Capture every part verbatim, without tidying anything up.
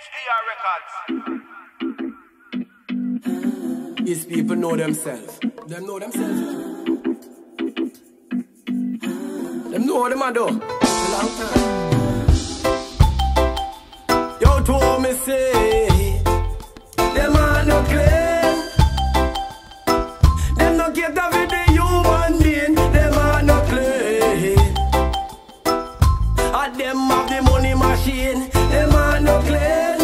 These people know themselves. Them know themselves. Them know what them a do. A long time. Yo, told me say, them are no clean. Them no get up with the human being. Them are no clean. And them have the money machine. Them are no clean.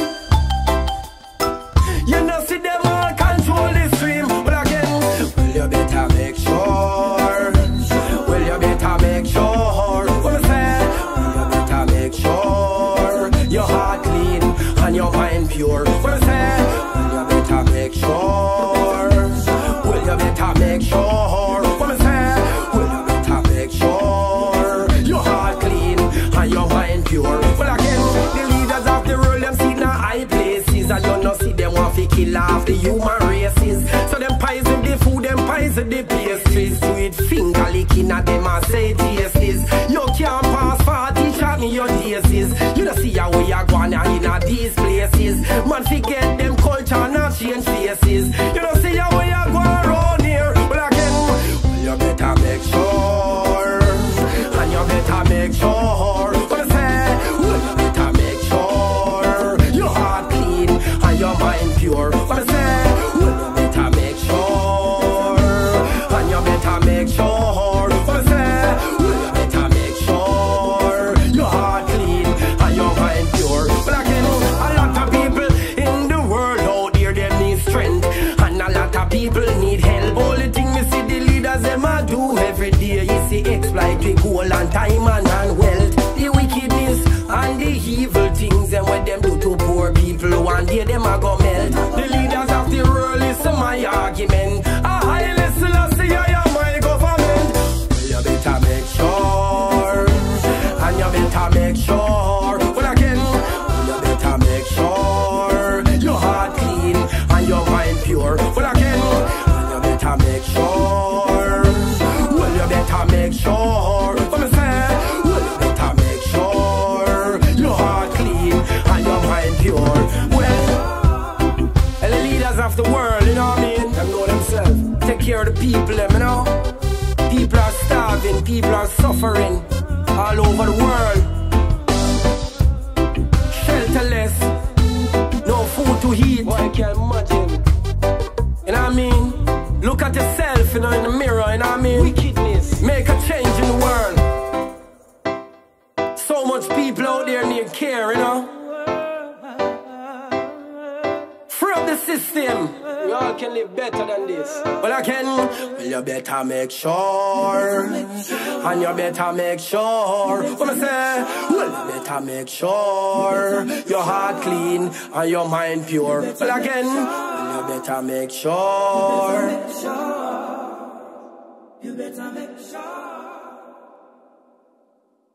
You know see them all control the stream. But again, well you better make sure. Well you better make sure. What I say? Well you better make sure your heart clean and your mind pure. What I say? Well you better make sure. Well you better make sure. What I say? Well you better make sure your heart clean and your mind pure. Well again, the leaders of the world them sit in high places, and you know see them want to kill off the human races. So them poison the food, them poison the pastries. Do it finger licking at them and say tastes. You can't pass forty shot me your daisies. You don't see how we are going in at these places. Man forget them culture not change faces. You don't see how we are going around here. Well again, well you better make sure. And you better make sure. What I say? Well you better make sure your heart clean and your mind pure. What I say? Well you better make sure. And you better make sure. What I say? Well you better make sure your heart clean and your mind pure. But again, a lot of people in the world out there, them need strength, and a lot of people need help. Only thing me see the leaders them a do every day, you see exploit with gold and time and, and wealth. The wickedness and the evil things and what them do to poor people, one day them a go melt. The leaders of the world listen my argument. A high listen I see I am my government. Well you better make sure. And you better make sure. But again, well you better make sure your heart clean and your mind pure. But again, well you better make sure. Well you better make sure. What I say? Well you better make sure your heart clean and your mind pure. Well, and the leaders of the world, you know what I mean? Them know themselves. Take care of the people, them, you know. People are starving, people are suffering all over the world. Shelterless, no food to eat. Boy, I can't imagine. You know what I mean? Look at yourself, you know, in the mirror, you know what I mean? Wickedness. Make a change in the world. So much people out there need care, you know? Free up the system. We all can live better than this. Well, I can. Well, you better make sure. And you better make sure. What I say? Well, you better make sure your heart clean and your mind pure. Well, again. Well, you better make sure. You better make sure.